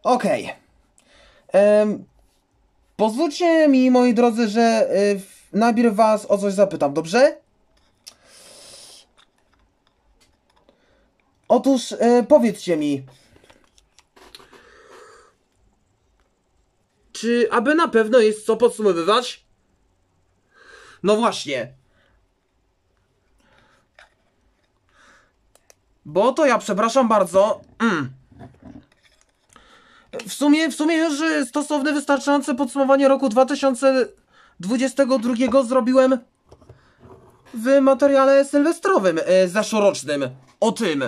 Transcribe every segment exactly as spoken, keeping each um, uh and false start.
Okej. Okay. Pozwólcie mi, moi drodzy, że y, najpierw was o coś zapytam, dobrze? Otóż y, powiedzcie mi, czy aby na pewno jest co podsumowywać? No właśnie. Bo to ja, przepraszam bardzo. Mm. W sumie, w sumie już stosowne, wystarczające podsumowanie roku dwa tysiące dwudziestego drugiego zrobiłem w materiale sylwestrowym, e, zeszłorocznym. O tym.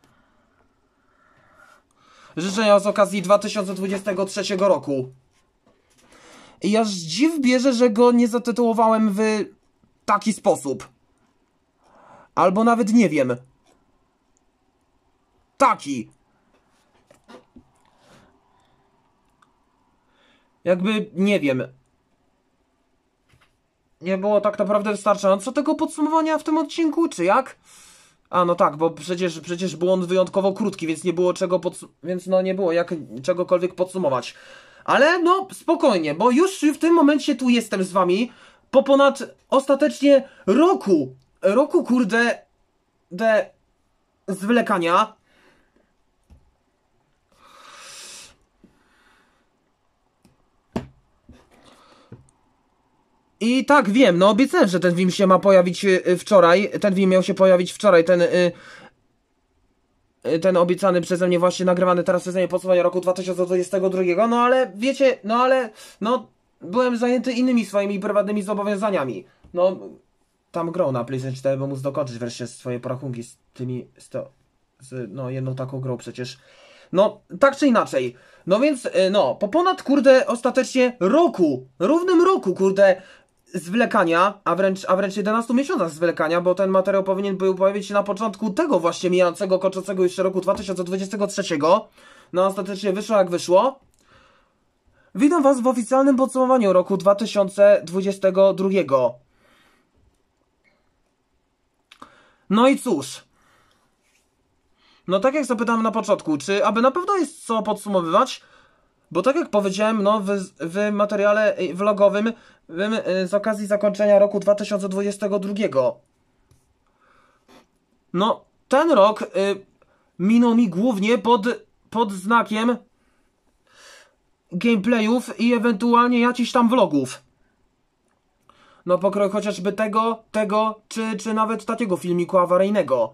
Życzenia z okazji dwa tysiące dwudziestego trzeciego roku. I aż dziw bierze, że go nie zatytułowałem w taki sposób. Albo nawet nie wiem. Taki. Jakby, nie wiem. Nie było tak naprawdę wystarczająco tego podsumowania w tym odcinku, czy jak? A, no tak, bo przecież, przecież był on wyjątkowo krótki, więc nie było czego podsumować, więc no nie było jak czegokolwiek podsumować. Ale no, spokojnie, bo już w tym momencie tu jestem z wami po ponad ostatecznie roku. Roku, kurde, de zwlekania. I tak, wiem, no obiecałem, że ten film się ma pojawić wczoraj. Ten film miał się pojawić wczoraj, ten... Y ten obiecany przeze mnie, właśnie nagrywany teraz przeze mnie podsumowanie roku dwa tysiące dwudziestego drugiego, no ale wiecie, no ale, no, byłem zajęty innymi swoimi prywatnymi zobowiązaniami. No, tam grą na PlayStation cztery, bo móc dokończyć wreszcie swoje porachunki z tymi, z to, z, no, jedną taką grą przecież. No, tak czy inaczej. No więc, no, po ponad, kurde, ostatecznie roku, równym roku, kurde, zwlekania, a wręcz, a wręcz jedenastu miesiącach zwlekania, bo ten materiał powinien był pojawić się na początku tego właśnie mijającego, kończącego jeszcze roku dwa tysiące dwudziestego trzeciego. No ostatecznie wyszło jak wyszło. Witam was w oficjalnym podsumowaniu roku dwa tysiące dwudziestego drugiego. No i cóż. No tak jak zapytałem na początku, czy aby na pewno jest co podsumowywać? Bo tak jak powiedziałem, no w, w materiale vlogowym w, z okazji zakończenia roku dwa tysiące dwudziestego drugiego. No, ten rok y, minął mi głównie pod, pod znakiem gameplayów i ewentualnie jakichś tam vlogów. No pokroju chociażby tego, tego, czy, czy nawet takiego filmiku awaryjnego.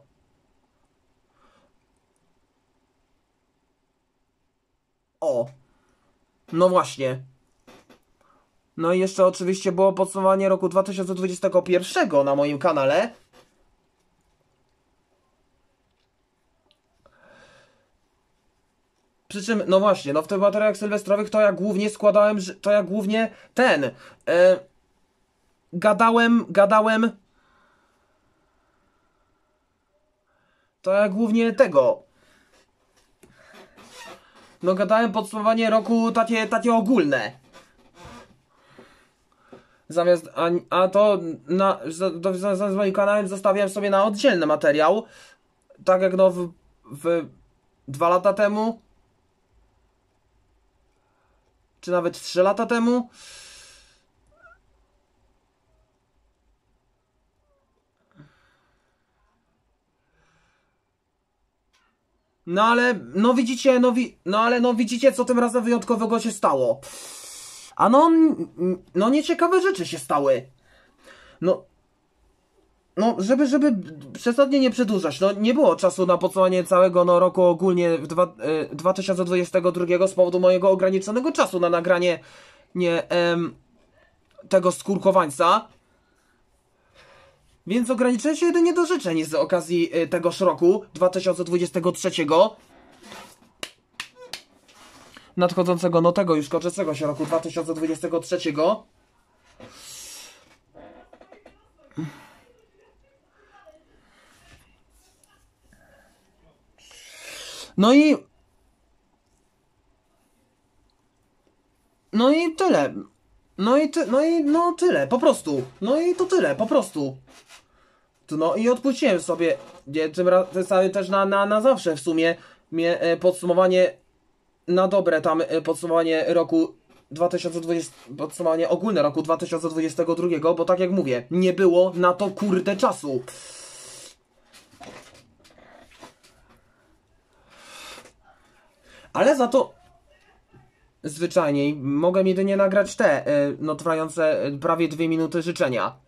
O. No właśnie. No i jeszcze oczywiście było podsumowanie roku dwa tysiące dwudziestego pierwszego na moim kanale. Przy czym, no właśnie, no w tych materiałach sylwestrowych to ja głównie składałem, to ja głównie ten, e, gadałem, gadałem, to ja głównie tego, no gadałem podsumowanie roku takie, takie ogólne. Zamiast, a, a to na, zamiast z moim kanałem zostawiałem sobie na oddzielny materiał. Tak jak no w, w dwa lata temu. Czy nawet trzy lata temu. No ale, no widzicie, no, wi no ale no widzicie, co tym razem wyjątkowego się stało. A no, no nieciekawe rzeczy się stały. No, no żeby, żeby przesadnie nie przedłużać, no nie było czasu na podsumowanie całego no, roku ogólnie w dwa, y, dwa tysiące dwudziestego drugiego z powodu mojego ograniczonego czasu na nagranie nie, em, tego skórkowańca. Więc ograniczyłem się jedynie do życzeń z okazji y, tegoż roku dwa tysiące dwudziestego trzeciego. Nadchodzącego, no tego już kończącego się roku dwa tysiące dwudziestego trzeciego. No i... No i tyle. No i ty, no i no tyle, po prostu. No i to tyle, po prostu. No i odpuściłem sobie nie, tym razem też na, na, na zawsze w sumie mnie, e, podsumowanie na dobre tam y, podsumowanie roku dwa tysiące dwudziestego, podsumowanie ogólne roku dwa tysiące dwudziestego drugiego, bo tak jak mówię, nie było na to kurde czasu. Ale za to zwyczajniej mogę jedynie nagrać te y, no trwające y, prawie dwie minuty życzenia.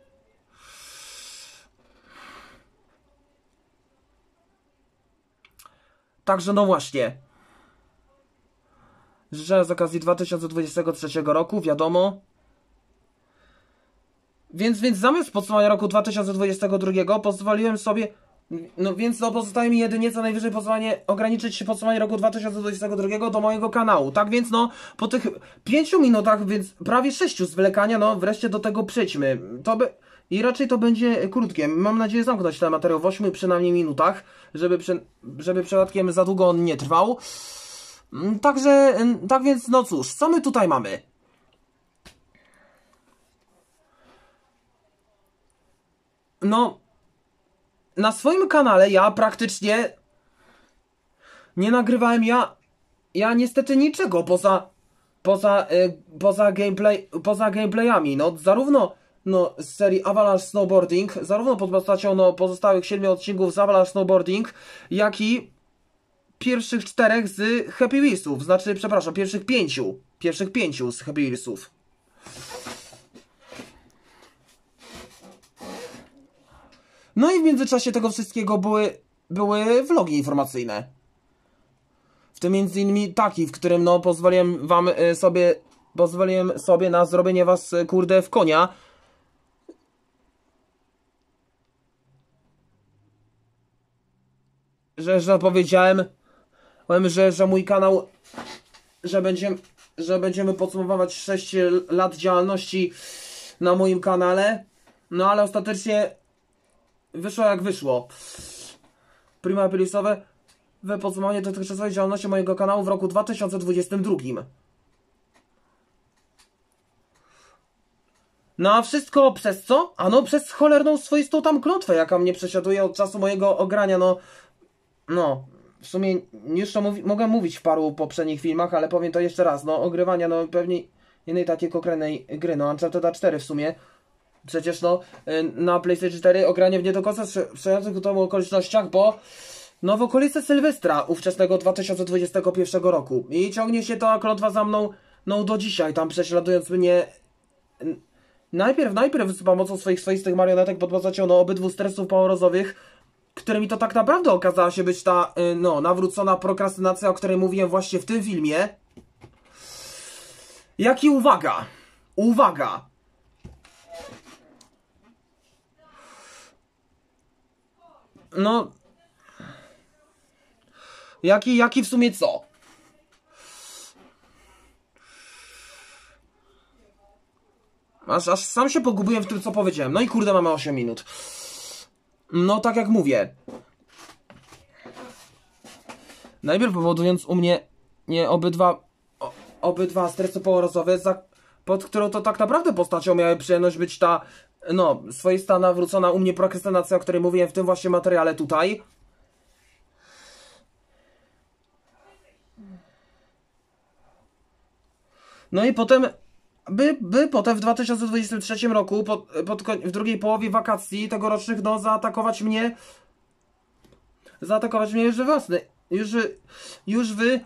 Także no właśnie. Życzę z okazji dwa tysiące dwudziestego trzeciego roku, wiadomo. Więc, więc zamiast podsumowania roku dwa tysiące dwudziestego drugiego pozwoliłem sobie... No więc no pozostaje mi jedynie co najwyżej podsumowanie, ograniczyć się podsumowanie roku dwa tysiące dwudziestego drugiego do mojego kanału. Tak więc no, po tych pięciu minutach, więc prawie sześciu zwlekania, no wreszcie do tego przejdźmy. To by... I raczej to będzie krótkie. Mam nadzieję zamknąć ten materiał w ośmiu przynajmniej minutach, żeby, przy... żeby przypadkiem za długo on nie trwał. Także, tak więc no cóż, co my tutaj mamy? No... Na swoim kanale ja praktycznie nie nagrywałem ja, ja niestety niczego poza, poza, y, poza, gameplay, poza gameplayami, no zarówno no, z serii Avalanche Snowboarding, zarówno pod postacią no, pozostałych siedmiu odcinków z Avalanche Snowboarding, jak i pierwszych czterech z Happy Wheelsów, znaczy, przepraszam, pierwszych pięciu, pierwszych pięciu z Happy Wheelsów. No i w międzyczasie tego wszystkiego były, były vlogi informacyjne. W tym między innymi taki, w którym no pozwoliłem wam y, sobie, pozwoliłem sobie na zrobienie was y, kurde w konia. Że, że powiedziałem, powiem, że, że mój kanał, że będziemy, że będziemy podsumowywać sześć lat działalności na moim kanale. No ale ostatecznie wyszło jak wyszło. Prima Aprilsowe we podsumowanie dotychczasowej działalności mojego kanału w roku dwa tysiące dwudziestym drugim. No a wszystko przez co? Ano przez cholerną swoistą tam klątwę, jaka mnie prześladuje od czasu mojego ogrania, no... No, w sumie już to mówi, mogę mówić w paru poprzednich filmach, ale powiem to jeszcze raz, no ogrywania, no pewnie jednej takiej konkretnej gry, no Uncharted cztery w sumie. Przecież no, na PlayStation cztery ogranie w nie do końca sprzyjających ku temu okolicznościach, bo no w okolice Sylwestra ówczesnego dwa tysiące dwudziestego pierwszego roku. I ciągnie się ta klątwa za mną no do dzisiaj, tam prześladując mnie najpierw, najpierw z pomocą swoich swoistych marionetek pod postacią no obydwu stresów powerozowych, którymi to tak naprawdę okazała się być ta no nawrócona prokrastynacja, o której mówiłem właśnie w tym filmie. Jak i uwaga, uwaga! No... Jaki, jaki w sumie co? Aż, aż sam się pogubiłem w tym, co powiedziałem. No i kurde, mamy osiem minut. No, tak jak mówię. Najpierw powodując u mnie nie obydwa o, obydwa stresy powerozowe, za, pod którą to tak naprawdę postacią miały przyjemność być ta no, swoista nawrócona u mnie prokrastynacja, o której mówiłem w tym właśnie materiale tutaj. No i potem, by, by potem w dwa tysiące dwudziestym trzecim roku, pod, pod, w drugiej połowie wakacji tegorocznych, no, zaatakować mnie, zaatakować mnie już we własny, już, już wy,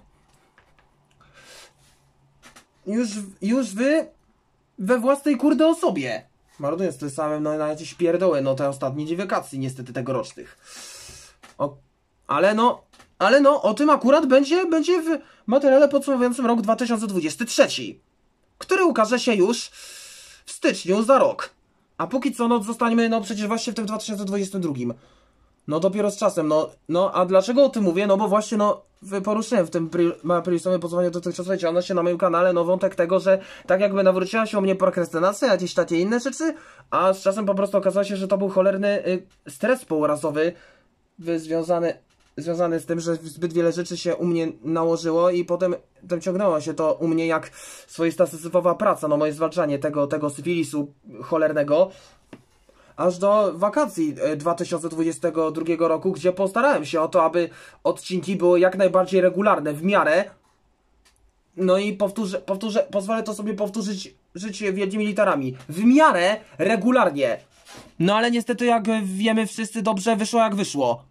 już, już wy we własnej kurde osobie. Marnując tym samym no, na jakieś pierdoły, no te ostatnie dwie wakacji niestety tegorocznych. O, ale no, ale no, o tym akurat będzie, będzie w materiale podsumowującym rok dwa tysiące dwudziesty trzeci, który ukaże się już w styczniu za rok. A póki co, no zostaniemy, no przecież właśnie w tym dwa tysiące dwudziestym drugim. No dopiero z czasem, no, no a dlaczego o tym mówię? No bo właśnie, no, poruszyłem w tym prelisowym podsumowaniu dotychczasowej działalności na moim kanale, no wątek tego, że tak jakby nawróciła się u mnie prokrastynacja, jakieś takie inne rzeczy, a z czasem po prostu okazało się, że to był cholerny y, stres pourazowy y, związany, związany z tym, że zbyt wiele rzeczy się u mnie nałożyło i potem, potem ciągnęło się to u mnie jak swoista syzyfowa praca, no moje zwalczanie tego, tego syfilisu cholernego, aż do wakacji dwa tysiące dwudziestego drugiego roku, gdzie postarałem się o to, aby odcinki były jak najbardziej regularne, w miarę. No i powtórzę, powtórzę, pozwolę to sobie powtórzyć życie wielkimi literami. W miarę regularnie. No ale niestety, jak wiemy wszyscy dobrze, wyszło jak wyszło.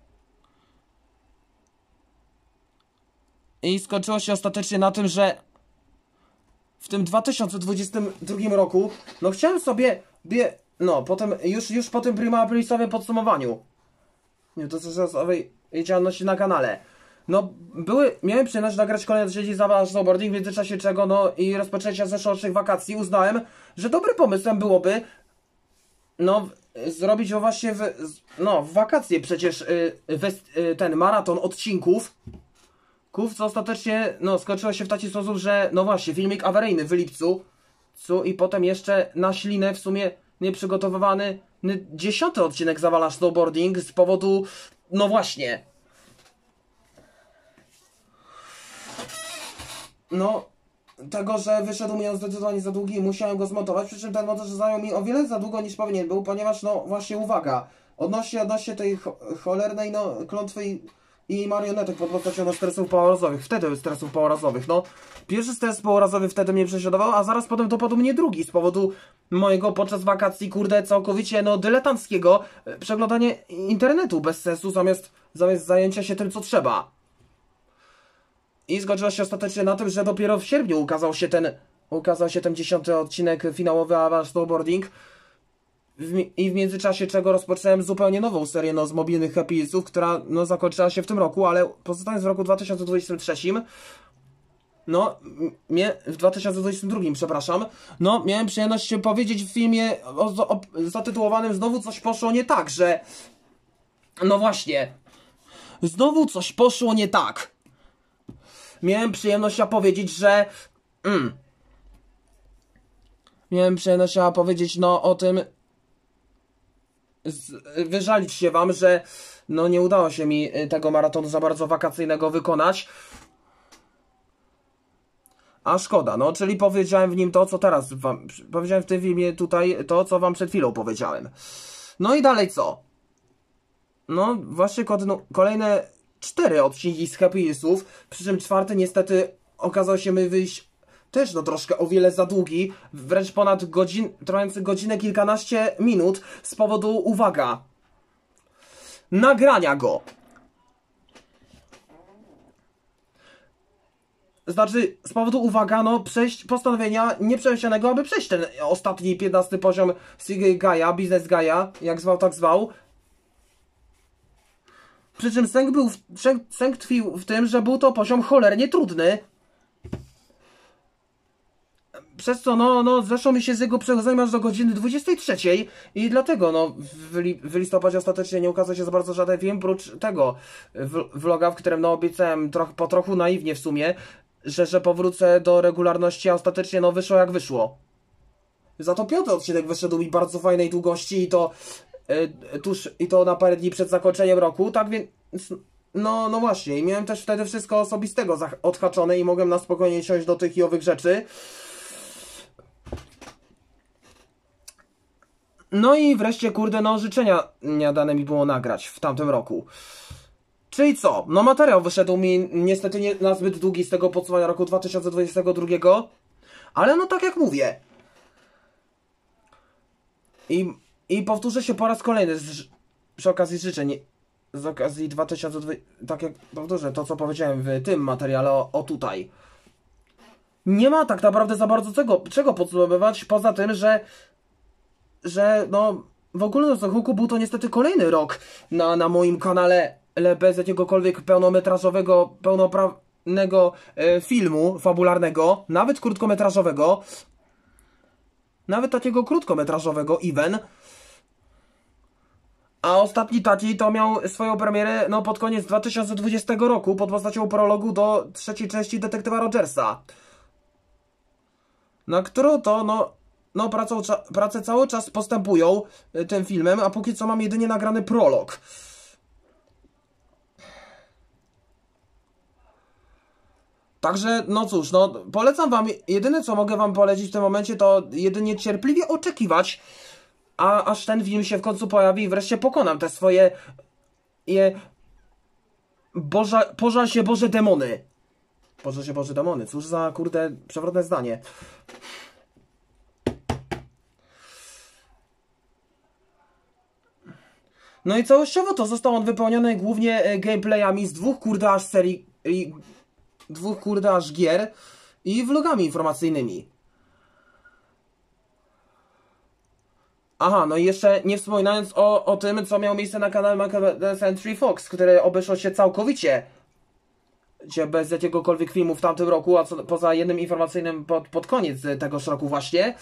I skończyło się ostatecznie na tym, że w tym dwa tysiące dwudziestym drugim roku, no chciałem sobie, bie, no potem, już, już po tym prima aprilisowym podsumowaniu, nie, to owej działalności na kanale, no były, miałem przyjemność nagrać kolejne sieci za snowboarding, w międzyczasie czego, no i rozpoczęcia zeszłorocznych wakacji, uznałem, że dobrym pomysłem byłoby, no, zrobić go właśnie w, no, w wakacje przecież y, y, ten maraton odcinków, co ostatecznie, no, skończyło się w taki sposób, że, no właśnie, filmik awaryjny w lipcu, co i potem jeszcze na ślinę w sumie nieprzygotowywany dziesiąty odcinek Zawala Snowboarding z powodu, no właśnie, no, tego, że wyszedł mi on zdecydowanie za długi i musiałem go zmontować, przy czym ten montaż zajął mi o wiele za długo niż powinien był, ponieważ, no, właśnie, uwaga, odnośnie, odnośnie tej cho cholernej, no, klątwy i i marionetek pod postacią no, stresów pourazowych. Wtedy stresów pourazowych. No, pierwszy stres pourazowy wtedy mnie prześladował, a zaraz potem dopadł mnie drugi z powodu mojego podczas wakacji, kurde, całkowicie, no, dyletanckiego przeglądania internetu bez sensu, zamiast, zamiast zajęcia się tym, co trzeba. I skończyło się ostatecznie na tym, że dopiero w sierpniu ukazał się ten, ukazał się ten dziesiąty odcinek finałowy Awala Snowboarding. W, I w międzyczasie czego rozpocząłem zupełnie nową serię, no, z mobilnych happy'sów, która, no, zakończyła się w tym roku, ale pozostając w roku dwa tysiące dwudziestym trzecim, no, mnie, w dwa tysiące dwudziestym drugim, przepraszam, no, miałem przyjemność powiedzieć w filmie o, o, zatytułowanym Znowu coś poszło nie tak, że, no właśnie, znowu coś poszło nie tak. Miałem przyjemność powiedzieć, że, mm, miałem przyjemność powiedzieć, no, o tym, wyżalić się wam, że no nie udało się mi tego maratonu za bardzo wakacyjnego wykonać. A szkoda, no, czyli powiedziałem w nim to, co teraz wam, powiedziałem w tym filmie tutaj to, co wam przed chwilą powiedziałem. No i dalej co? No, właśnie kolejne cztery odcinki z Happy'sów, przy czym czwarty niestety okazał się mi wyjść też, no, troszkę o wiele za długi, wręcz ponad godzin, trwający godzinę kilkanaście minut z powodu, uwaga, nagrania go. Znaczy, z powodu, uwaga, no, przejść, postanowienia nieprzemyślanego, aby przejść ten ostatni, piętnasty poziom Single Gaia, Business Gaia, jak zwał, tak zwał. Przy czym sęk był, w, sęk tkwił w tym, że był to poziom cholernie trudny. Przez co, no, no, zeszło mi się z jego przechodzeniem aż do godziny dwudziestej trzeciej i dlatego, no, w, li, w listopadzie ostatecznie nie ukazał się za bardzo żaden film, prócz tego w, vloga, w którym, no, obiecałem troch, po trochu naiwnie w sumie, że, że powrócę do regularności, a ostatecznie, no, wyszło jak wyszło. Za to piąty odcinek wyszedł mi bardzo fajnej długości i to yy, tuż, i to na parę dni przed zakończeniem roku, tak więc, no, no właśnie, i miałem też wtedy wszystko osobistego odhaczone i mogłem na spokojnie siąść do tych i owych rzeczy. No i wreszcie, kurde, no, życzenia nie dane mi było nagrać w tamtym roku. Czyli co? No, materiał wyszedł mi niestety nie na zbyt długi z tego podsumowania roku dwa tysiące dwudziestego drugiego. Ale no, tak jak mówię. I, i powtórzę się po raz kolejny z, przy okazji życzeń. Z okazji dwa tysiące dwudziestego. Tak jak powtórzę to, co powiedziałem w tym materiale o, o tutaj. Nie ma tak naprawdę za bardzo czego, czego podsumowywać, poza tym, że że no w ogóle no, Huku był to niestety kolejny rok na, na moim kanale, ale bez jakiegokolwiek pełnometrażowego, pełnoprawnego e, filmu fabularnego, nawet krótkometrażowego, nawet takiego krótkometrażowego even. A ostatni taki to miał swoją premierę, no, pod koniec dwa tysiące dwudziestego roku pod postacią prologu do trzeciej części Detektywa Rogersa, na którą to, no, No, pracą, prace cały czas postępują y, tym filmem, a póki co mam jedynie nagrany prolog. Także, no cóż, no, polecam wam, jedyne co mogę wam polecić w tym momencie, to jedynie cierpliwie oczekiwać, a aż ten film się w końcu pojawi i wreszcie pokonam te swoje je, Boża, pożal się Boże demony. Boże się Boże demony, cóż za kurde przewrotne zdanie. No i całościowo to został on wypełniony głównie gameplayami z dwóch kurde aż serii, dwóch kurde aż gier i vlogami informacyjnymi. Aha, no i jeszcze nie wspominając o, o tym, co miało miejsce na kanale Michael Century Fox, które obeszło się całkowicie bez jakiegokolwiek filmu w tamtym roku, a co, poza jednym informacyjnym pod, pod koniec tegoż roku właśnie.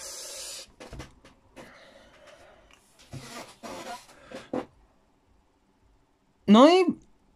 No i...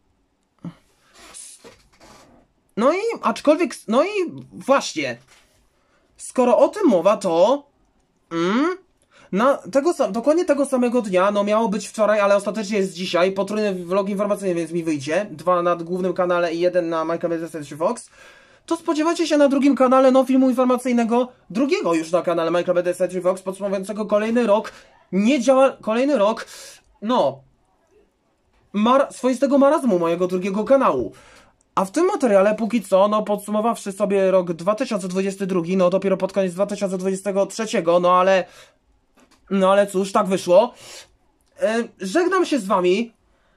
No i aczkolwiek... No i właśnie. Skoro o tym mowa, to... Mm, na tego sam, dokładnie tego samego dnia, no miało być wczoraj, ale ostatecznie jest dzisiaj, potrójny vlog informacyjny, więc mi wyjdzie. Dwa na głównym kanale i jeden na Michael Century Fox. To spodziewacie się na drugim kanale no filmu informacyjnego, drugiego już na kanale Michael Century Fox, podsumowującego kolejny rok, nie działa, kolejny rok, no, mar swoistego marazmu mojego drugiego kanału. A w tym materiale póki co, no podsumowawszy sobie rok dwa tysiące dwudziesty drugi, no dopiero pod koniec dwa tysiące dwudziestego trzeciego, no ale... No ale cóż, tak wyszło. E, żegnam się z wami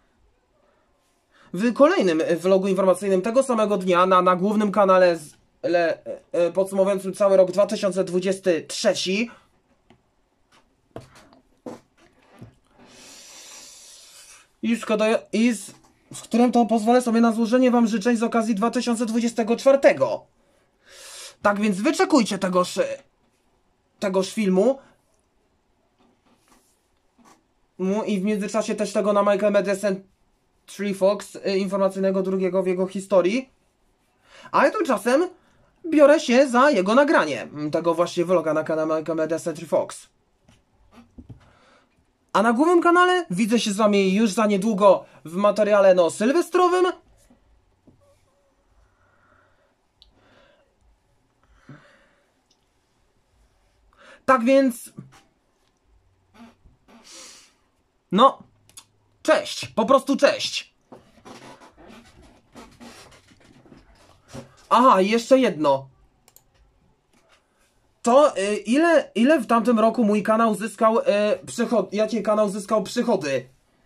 w kolejnym vlogu informacyjnym tego samego dnia na, na głównym kanale z, le, e, podsumowującym cały rok dwa tysiące dwudziesty trzeci. I, szkoda, i z, z którym to pozwolę sobie na złożenie wam życzeń z okazji dwa tysiące dwudziestego czwartego. Tak więc wyczekujcie tegoż, tegoż filmu. I w międzyczasie też tego na Michael Media Century Fox informacyjnego drugiego w jego historii. Ale tymczasem biorę się za jego nagranie tego właśnie vloga na kanale Michael Media Century Fox. A na głównym kanale widzę się z wami już za niedługo w materiale no sylwestrowym. Tak więc... No, cześć, po prostu cześć. Aha, jeszcze jedno. To y, ile, ile w tamtym roku mój kanał zyskał y, przychody, jakie kanał zyskał przychody?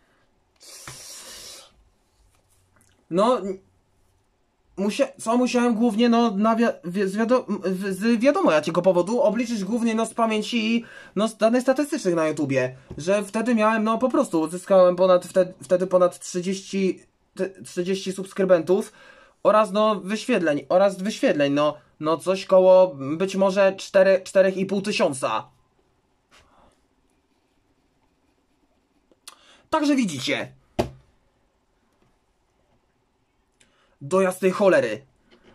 No, musia co musiałem głównie, no, na wi z, wiado z wiadomo jakiego powodu, obliczyć głównie, no, z pamięci, no, z danych statystycznych na YouTubie, że wtedy miałem, no, po prostu uzyskałem ponad, wtedy, wtedy ponad trzydzieści, trzydzieści subskrybentów oraz, no, wyświetleń, oraz wyświetleń, no, no, coś koło, być może cztery i pół tysiąca. Także widzicie. Do jasnej cholery.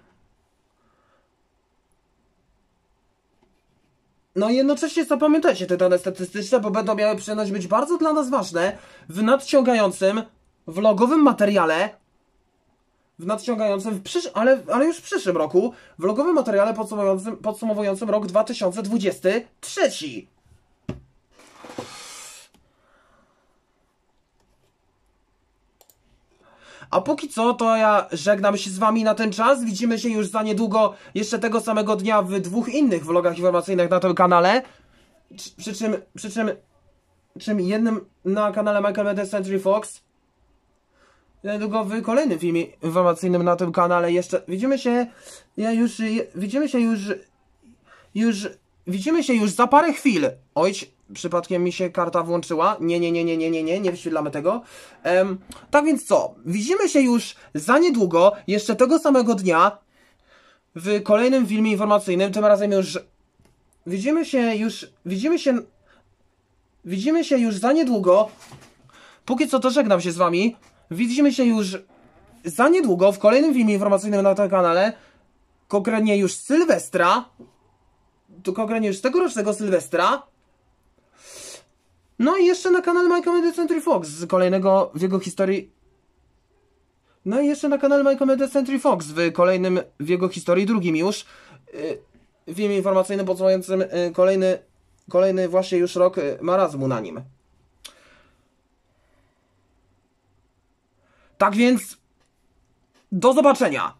No i jednocześnie zapamiętajcie te dane statystyczne, bo będą miały przyjemność być bardzo dla nas ważne w nadciągającym vlogowym materiale, w nadciągającym, w przysz ale, ale już w przyszłym roku, vlogowym materiale podsumowującym, podsumowującym rok dwa tysiące dwudziesty trzeci. A póki co, to ja żegnam się z wami na ten czas. Widzimy się już za niedługo, jeszcze tego samego dnia w dwóch innych vlogach informacyjnych na tym kanale. Przy czym, przy czym, czym jednym na kanale Michael Media Century Fox. Niedługo w kolejnym filmie informacyjnym na tym kanale jeszcze. Widzimy się, ja już, widzimy się już, już, widzimy się już za parę chwil. Oj, przypadkiem mi się karta włączyła. Nie, nie, nie, nie, nie, nie, nie, nie wyświetlamy tego. Um, tak więc co? Widzimy się już za niedługo, jeszcze tego samego dnia, w kolejnym filmie informacyjnym. Tym razem już widzimy się już, widzimy się, widzimy się już za niedługo. Póki co to żegnam się z wami. Widzimy się już za niedługo w kolejnym filmie informacyjnym na tym kanale. Konkretnie już Sylwestra. To konkretnie już tegorocznego Sylwestra. No i jeszcze na kanale Michael Media Century Fox z kolejnego w jego historii. No i jeszcze na kanale Michael Media Century Fox w kolejnym w jego historii, drugim już w filmie informacyjnym podsumowującym kolejny, kolejny właśnie już rok marazmu na nim. Tak więc do zobaczenia!